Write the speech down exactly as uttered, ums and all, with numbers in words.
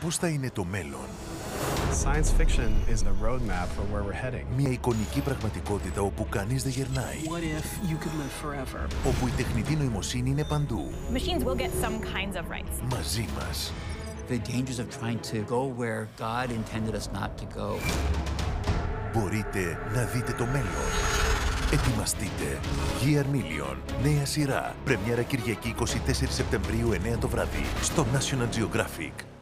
πώς θα είναι το μέλλον? Science fiction is the roadmap for where we're heading. Μια εικονική πραγματικότητα όπου κανείς δεν γερνάει. What if you could live forever? Όπου η τεχνητή νοημοσύνη είναι παντού. Machines will get some kinds of rights. Μαζί μας. The dangers of trying to go where God intended us not to go. Μπορείτε να δείτε το μέλλον. Ετοιμαστείτε. Year Million. Νέα σειρά. Πρεμιέρα Κυριακή εικοστή τέταρτη Σεπτεμβρίου εννέα το βράδυ στο National Geographic.